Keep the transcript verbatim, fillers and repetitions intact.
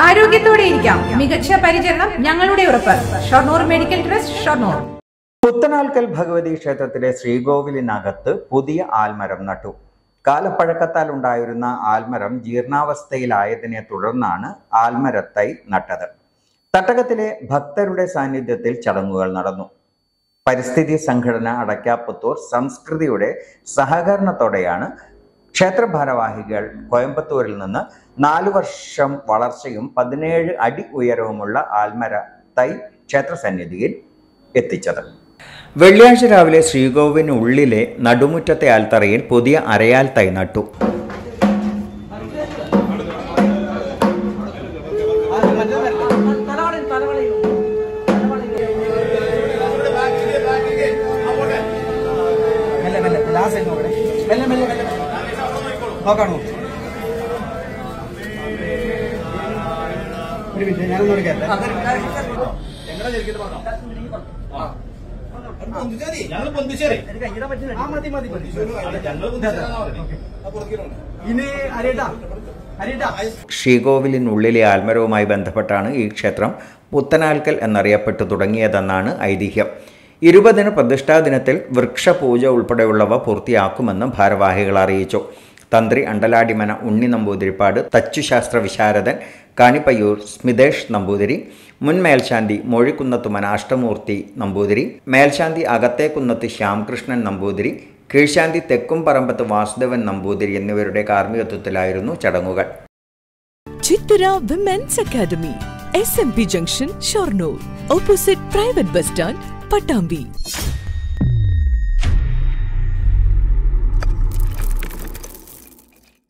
ആരോഗ്യത്തോടെ ഇരിക്കാം. മികച്ച പരിചരണം ഞങ്ങളുടെ ഉറപ്പ്. Shoranur medical trust, Shoranur. പുത്തനാൽക്കൽ ഭഗവതി ക്ഷേത്രത്തിലെ ശ്രീകോവിലിനകത്ത് പുതിയ ആൽമരം നട്ടു. കാലപ്പഴക്കത്താൽ ഉണ്ടായിരുന്ന ആൽമരം ജീർണാവസ്ഥയിലായതിനെ തുടർന്നാണ് ആൽമരത്തൈ നട്ടത്. തട്ടകത്തിലെ ഭക്തരുടെ സാന്നിധ്യത്തിൽ ചടങ്ങുകൾ നടന്നു. പരിസ്ഥിതി സംഘടന അടയ്ക്കാപ്പുത്തൂർ സംസ്കൃതിയുടെ സഹകരണത്തോടെയാണ് ക്ഷേത്ര ഭാരവാഹികൾ കോയമ്പത്തൂരിൽ നിന്ന് നാലു വർഷം വളർച്ചയും പതിനേഴ് അടി ഉയരവുമുള്ള ആൽമര തൈ ക്ഷേത്ര സന്നിധിയിൽ എത്തിച്ചത്. വെള്ളിയാഴ്ച രാവിലെ ശ്രീകോവിലിനുള്ളിലെ നടുമുറ്റത്തെ ആൽത്തറയിൽ പുതിയ അരയാൽ തൈ നട്ടു. ശ്രീകോവിലിനുള്ളിലെ ആൽമരവുമായി ബന്ധപ്പെട്ടാണ് ഈ ക്ഷേത്രം പുത്തനാൽക്കൽ എന്നറിയപ്പെട്ടു തുടങ്ങിയതെന്നാണ് ഐതിഹ്യം. ഇരുപതിന് പ്രതിഷ്ഠാ ദിനത്തിൽ വൃക്ഷപൂജ ഉൾപ്പെടെയുള്ളവ പൂർത്തിയാക്കുമെന്ന് ഭാരവാഹികൾ അറിയിച്ചു. തന്ത്രി അണ്ടലാടിമന ഉണ്ണി നമ്പൂതിരിപ്പാട്, തച്ചുശാസ്ത്ര വിശാരദൻ കാണിപ്പയ്യൂർ സ്മിതേഷ് നമ്പൂതിരി, മുൻ മേൽശാന്തി മോഴിക്കുന്നത്തുമന അഷ്ടമൂർത്തി നമ്പൂതിരി, മേൽശാന്തി അകത്തേക്കുന്നത്ത് ശ്യാംകൃഷ്ണൻ നമ്പൂതിരി, കീഴ്ശാന്തി തെക്കുംപറമ്പത്ത് വാസുദേവൻ നമ്പൂതിരി എന്നിവരുടെ കാർമ്മികത്വത്തിലായിരുന്നു ചടങ്ങുകൾ. Chithara women's academy, S M P junction, Shoranur, opposite private bus stand, Pattambi.